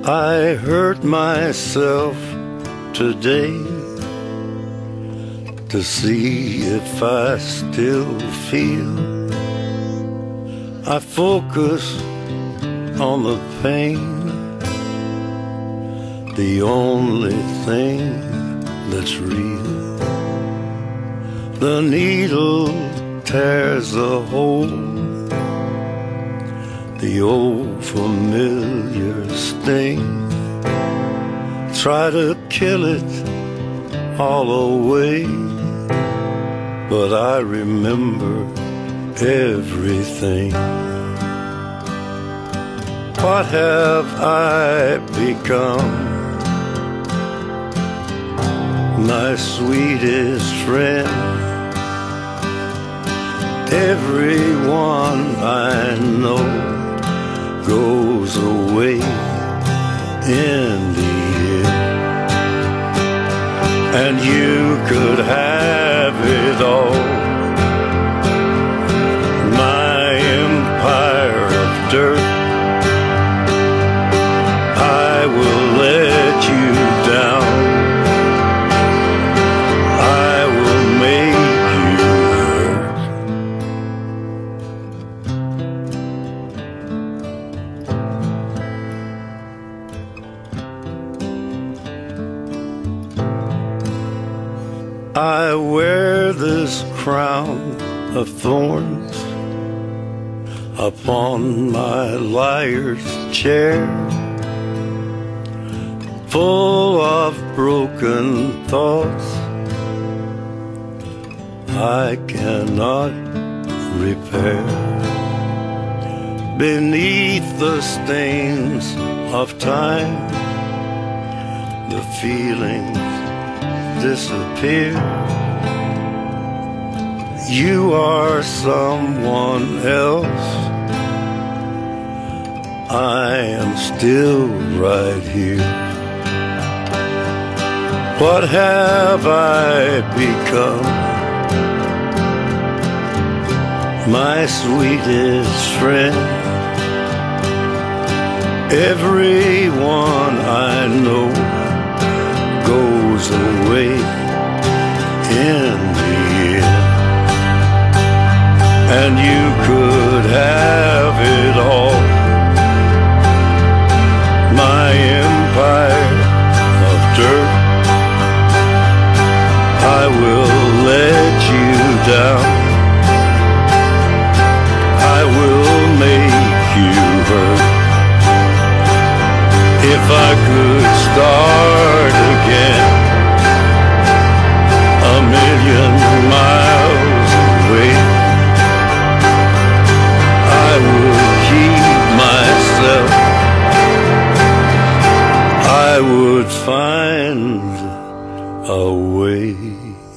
I hurt myself today to see if I still feel. I focus on the pain, the only thing that's real. The needle tears a hole, the old familiar sting. Try to kill it all away, but I remember everything. What have I become? My sweetest friend. Everyone I know goes away in the end, and you could have it all. My empire of dirt, I will let you down. I will make you hurt. I wear this crown of thorns upon my liar's chair, full of broken thoughts I cannot repair. Beneath the stains of time, the feelings disappear. You are someone else, I am still right here. What have I become? My sweetest friend. Everyone I know goes away in the end, and you could have it all. My empire of dirt, I will let you down. I will make you hurt. If I could start again, a million miles away, I would keep myself. I would find a way.